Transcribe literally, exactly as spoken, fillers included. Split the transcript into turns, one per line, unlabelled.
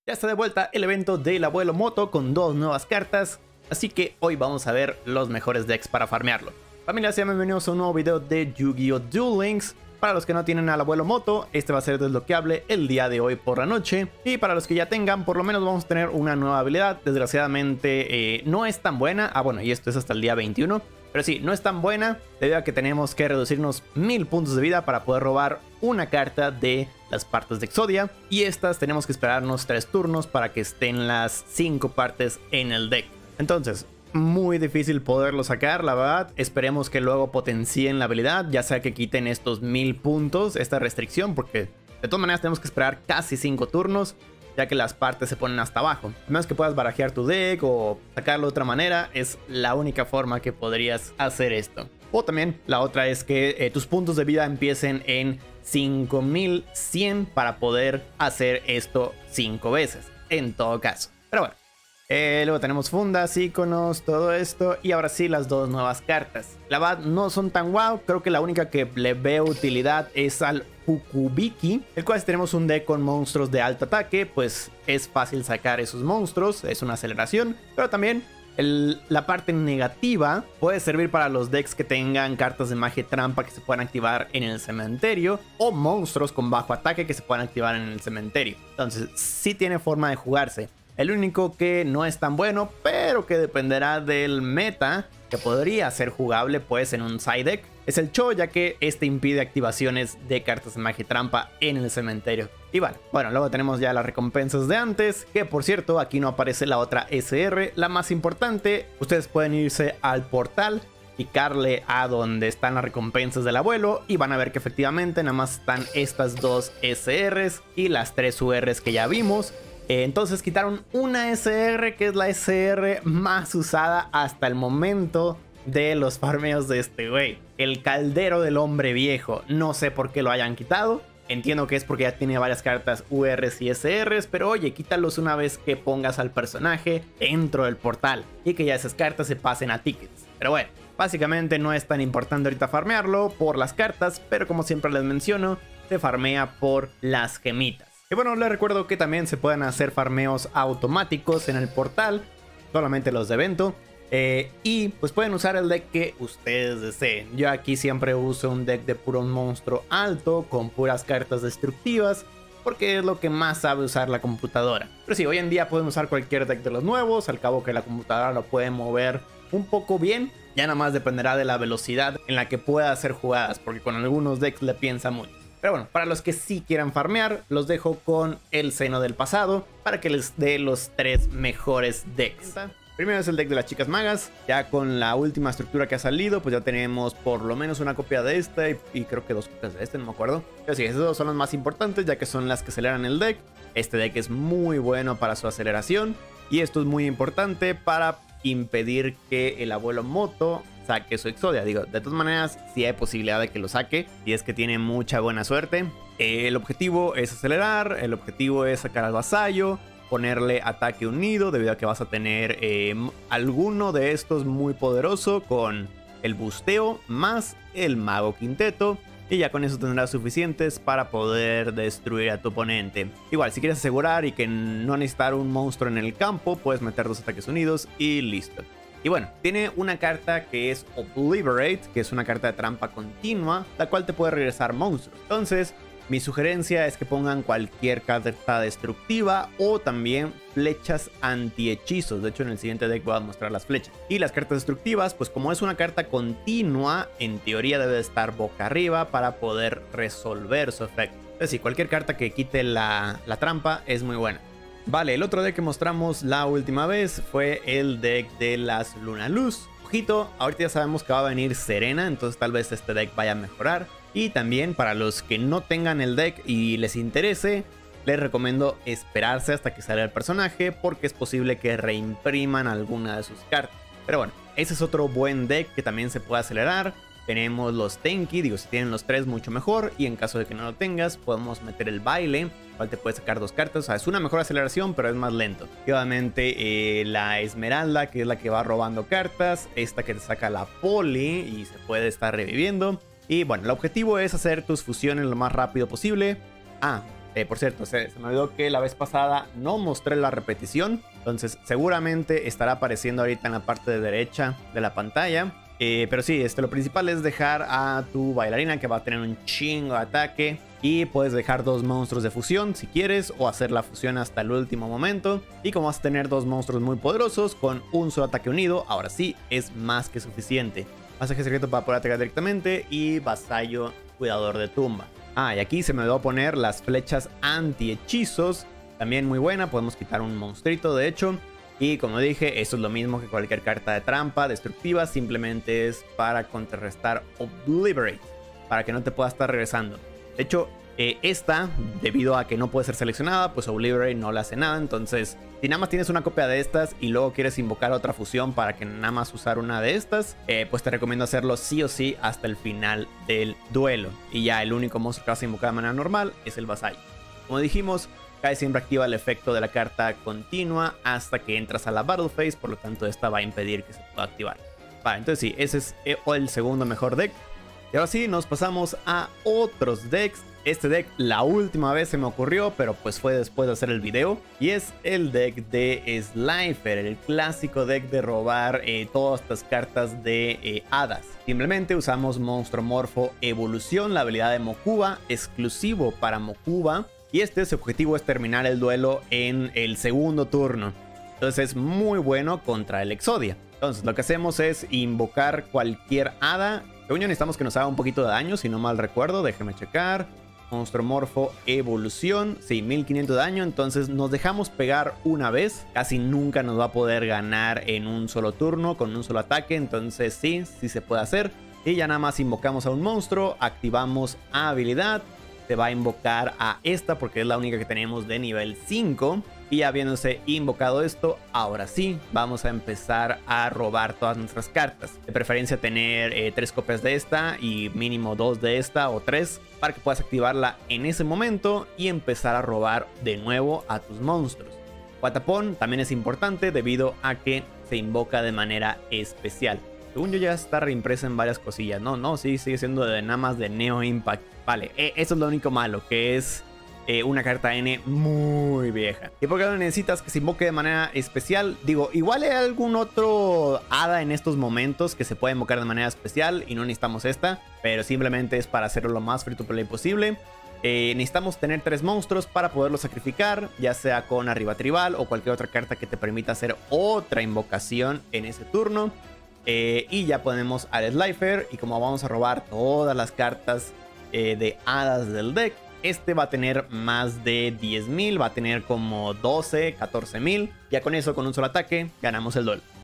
Ya está de vuelta el evento del Abuelo Moto con dos nuevas cartas, así que hoy vamos a ver los mejores decks para farmearlo. Familia, sean bienvenidos a un nuevo video de Yu-Gi-Oh! Duel Links. Para los que no tienen al Abuelo Moto, este va a ser desbloqueable el día de hoy por la noche. Y para los que ya tengan, por lo menos vamos a tener una nueva habilidad. Desgraciadamente eh, no es tan buena. Ah, bueno, y esto es hasta el día veintiuno. Pero sí, no es tan buena debido a que tenemos que reducirnos mil puntos de vida para poder robar una carta de las partes de Exodia. Y estas tenemos que esperarnos tres turnos para que estén las cinco partes en el deck. Entonces, muy difícil poderlo sacar, la verdad. Esperemos que luego potencien la habilidad, ya sea que quiten estos mil puntos, esta restricción, porque de todas maneras tenemos que esperar casi cinco turnos, ya que las partes se ponen hasta abajo. A menos que puedas barajear tu deck o sacarlo de otra manera, es la única forma que podrías hacer esto. O también la otra es que eh, tus puntos de vida empiecen en cinco mil cien para poder hacer esto cinco veces, en todo caso. Pero bueno. Eh, luego tenemos fundas, iconos, todo esto. Y ahora sí, las dos nuevas cartas. La verdad no son tan wow. Creo que la única que le veo utilidad es al Fukubiki, el cual si tenemos un deck con monstruos de alto ataque, pues es fácil sacar esos monstruos. Es una aceleración. Pero también el, la parte negativa puede servir para los decks que tengan cartas de magia trampa que se puedan activar en el cementerio, o monstruos con bajo ataque que se puedan activar en el cementerio. Entonces sí tiene forma de jugarse. El único que no es tan bueno, pero que dependerá del meta, que podría ser jugable pues en un side deck, es el Cho, ya que este impide activaciones de cartas de magia y trampa en el cementerio. Y vale, bueno, luego tenemos ya las recompensas de antes, que por cierto aquí no aparece la otra S R, la más importante. Ustedes pueden irse al portal, picarle a donde están las recompensas del abuelo y van a ver que efectivamente nada más están estas dos S Rs y las tres U Rs que ya vimos. Entonces quitaron una S R, que es la S R más usada hasta el momento de los farmeos de este güey. El caldero del hombre viejo. No sé por qué lo hayan quitado. Entiendo que es porque ya tiene varias cartas U Rs y S Rs. Pero oye, quítalos una vez que pongas al personaje dentro del portal y que ya esas cartas se pasen a tickets. Pero bueno, básicamente no es tan importante ahorita farmearlo por las cartas. Pero como siempre les menciono, se farmea por las gemitas. Y bueno, les recuerdo que también se pueden hacer farmeos automáticos en el portal, solamente los de evento. Eh, y pues pueden usar el deck que ustedes deseen. Yo aquí siempre uso un deck de puro monstruo alto, con puras cartas destructivas, porque es lo que más sabe usar la computadora. Pero sí, hoy en día pueden usar cualquier deck de los nuevos, al cabo que la computadora lo puede mover un poco bien. Ya nada más dependerá de la velocidad en la que pueda hacer jugadas, porque con algunos decks le piensa mucho. Pero bueno, para los que sí quieran farmear, los dejo con el seno del pasado para que les dé los tres mejores decks. Primero es el deck de las chicas magas. Ya con la última estructura que ha salido, pues ya tenemos por lo menos una copia de esta y, y creo que dos copias de este, no me acuerdo. Pero sí, esos dos son los más importantes, ya que son las que aceleran el deck. Este deck es muy bueno para su aceleración y esto es muy importante para impedir que el abuelo Moto saque su Exodia. Digo, de todas maneras, sí hay posibilidad de que lo saque y es que tiene mucha buena suerte. Eh, el objetivo es acelerar, el objetivo es sacar al vasallo, ponerle ataque unido, debido a que vas a tener eh, alguno de estos muy poderoso con el busteo más el mago quinteto. Y ya con eso tendrás suficientes para poder destruir a tu oponente. Igual, si quieres asegurar y que no necesitar un monstruo en el campo, puedes meter dos ataques unidos y listo. Y bueno, tiene una carta que es Obliterate, que es una carta de trampa continua, la cual te puede regresar monstruos. Entonces, mi sugerencia es que pongan cualquier carta destructiva o también flechas anti-hechizos. De hecho, en el siguiente deck voy a mostrar las flechas. Y las cartas destructivas, pues como es una carta continua, en teoría debe estar boca arriba para poder resolver su efecto. Es decir, cualquier carta que quite la, la trampa es muy buena. Vale, el otro deck que mostramos la última vez fue el deck de las Lunaluz. Ojito, ahorita ya sabemos que va a venir Serena, entonces tal vez este deck vaya a mejorar. Y también para los que no tengan el deck y les interese, les recomiendo esperarse hasta que salga el personaje, porque es posible que reimpriman alguna de sus cartas. Pero bueno, ese es otro buen deck que también se puede acelerar. Tenemos los Tenki, digo, si tienen los tres mucho mejor. Y en caso de que no lo tengas, podemos meter el baile, cual te puede sacar dos cartas. O sea, es una mejor aceleración, pero es más lento. Y obviamente eh, la Esmeralda, que es la que va robando cartas. Esta que te saca la Poli y se puede estar reviviendo. Y bueno, el objetivo es hacer tus fusiones lo más rápido posible. Ah, Eh, por cierto, se, se me olvidó que la vez pasada no mostré la repetición. Entonces seguramente estará apareciendo ahorita en la parte de derecha de la pantalla. Eh, pero sí, este, lo principal es dejar a tu bailarina, que va a tener un chingo de ataque. Y puedes dejar dos monstruos de fusión si quieres, o hacer la fusión hasta el último momento. Y como vas a tener dos monstruos muy poderosos con un solo ataque unido, ahora sí es más que suficiente. Pasaje secreto para poder atacar directamente y vasallo cuidador de tumba. Ah, y aquí se me olvidó poner las flechas anti-hechizos. También muy buena, podemos quitar un monstruito de hecho. Y como dije, esto es lo mismo que cualquier carta de trampa destructiva, simplemente es para contrarrestar Obliterate, para que no te pueda estar regresando. De hecho, eh, esta, debido a que no puede ser seleccionada, pues Obliterate no le hace nada. Entonces, si nada más tienes una copia de estas y luego quieres invocar otra fusión para que nada más usar una de estas, eh, pues te recomiendo hacerlo sí o sí hasta el final del duelo. Y ya el único monstruo que vas a invocar de manera normal es el vasallo. Como dijimos, Kai siempre activa el efecto de la carta continua hasta que entras a la Battle Phase, por lo tanto esta va a impedir que se pueda activar. Vale, entonces sí, ese es el segundo mejor deck. Y ahora sí, nos pasamos a otros decks. Este deck la última vez se me ocurrió, pero pues fue después de hacer el video. Y es el deck de Slifer, el clásico deck de robar eh, todas estas cartas de eh, hadas. Simplemente usamos Monstruo Morfo Evolución, la habilidad de Mokuba, exclusivo para Mokuba. Y este su objetivo es terminar el duelo en el segundo turno. Entonces es muy bueno contra el Exodia. Entonces lo que hacemos es invocar cualquier hada. Según yo necesitamos que nos haga un poquito de daño, si no mal recuerdo. Déjeme checar. Monstruo Morfo Evolución. Sí, mil quinientos de daño. Entonces nos dejamos pegar una vez. Casi nunca nos va a poder ganar en un solo turno con un solo ataque. Entonces sí, sí se puede hacer. Y ya nada más invocamos a un monstruo. Activamos habilidad. Se va a invocar a esta porque es la única que tenemos de nivel cinco. Y habiéndose invocado esto, ahora sí vamos a empezar a robar todas nuestras cartas. De preferencia tener eh, tres copias de esta y mínimo dos de esta o tres, para que puedas activarla en ese momento y empezar a robar de nuevo a tus monstruos. Guatapón también es importante debido a que se invoca de manera especial. Según yo ya está reimpresa en varias cosillas. No, no, sí, sigue siendo de nada más de Neo Impact. Vale, eh, eso es lo único malo, que es eh, una carta N muy vieja. ¿Y por qué no necesitas que se invoque de manera especial? Digo, igual hay algún otro hada en estos momentos que se puede invocar de manera especial y no necesitamos esta, pero simplemente es para hacerlo lo más free to play posible. Eh, necesitamos tener tres monstruos para poderlos sacrificar, ya sea con arriba tribal o cualquier otra carta que te permita hacer otra invocación en ese turno. Eh, y ya ponemos al Slifer, y como vamos a robar todas las cartas eh, de hadas del deck, este va a tener más de diez mil, va a tener como doce, catorce mil. Ya con eso, con un solo ataque, ganamos el duelo.